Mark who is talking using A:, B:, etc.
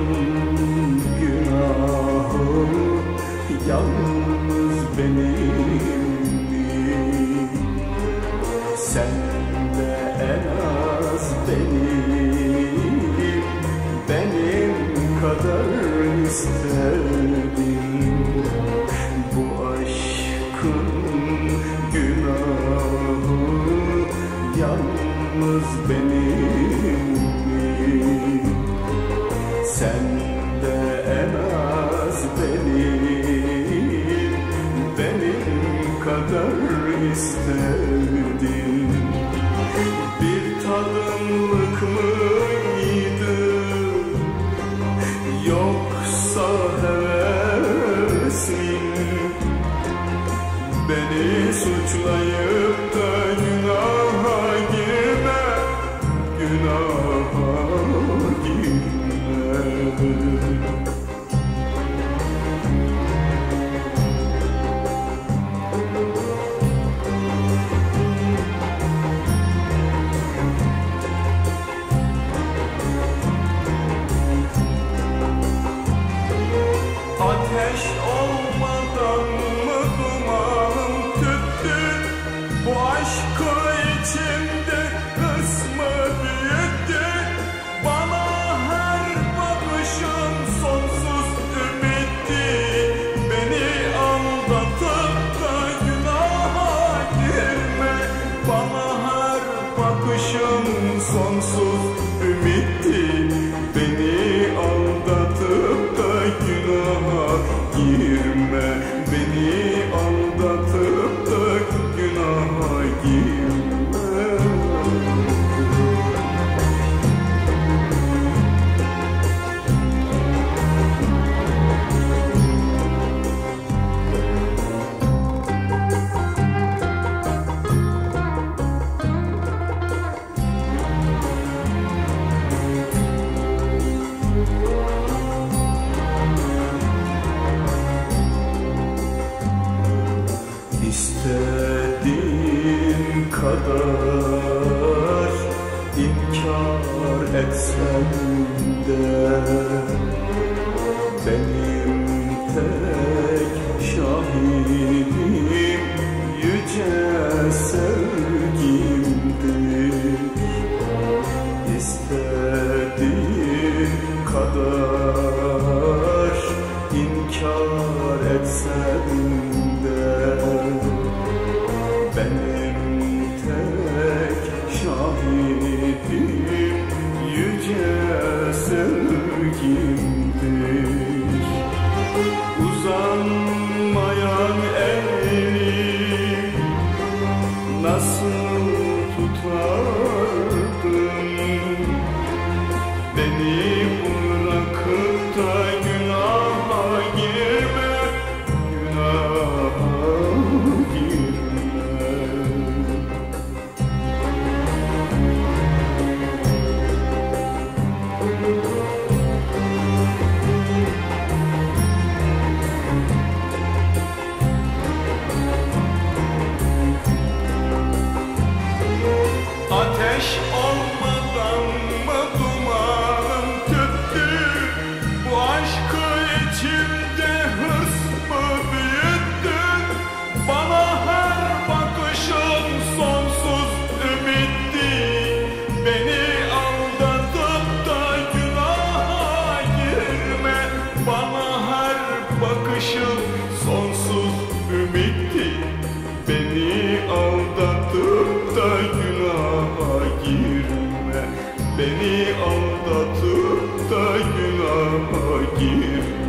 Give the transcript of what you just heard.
A: günahı yalnız benim. Sen de en az benim kadar istedin. Bu aşkın günahı yalnız benim. Sen de en az benim kadar istedin. Bir tadımlık mıydı yoksa hevesin? Beni suçlayıp da günaha girme, günaha girme. Ateş olmadan mı dumanım tüttü? Bu aşkı içimde kısmı büyüttü. Bana her bakışın sonsuz ümitti. Beni aldatıp da günaha girme. Bana her bakışın sonsuz ümitti. Beni aldatıp da günaha girme. Beni aldatıp da günaha girme. İstediğin kadar inkar etsen de benim tek şahidim yüce sevgimdir. İstediğin kadar inkar etsen de benim tek şahidim yüce sevgimdir. Uzanmayan elini nasıl tutardın? Beni bırakıp da günaha girme, günaha girme. Ateş olmadan mı dumanım tüttü? Bu aşkı içimde hırs mı büyüttün? Bana her bakışın sonsuz ümitti. Beni aldatıp da günaha girme. Bana her bakışın sonsuz ümitti. Beni aldatıp da günaha girme. Beni aldatıp da günaha girme.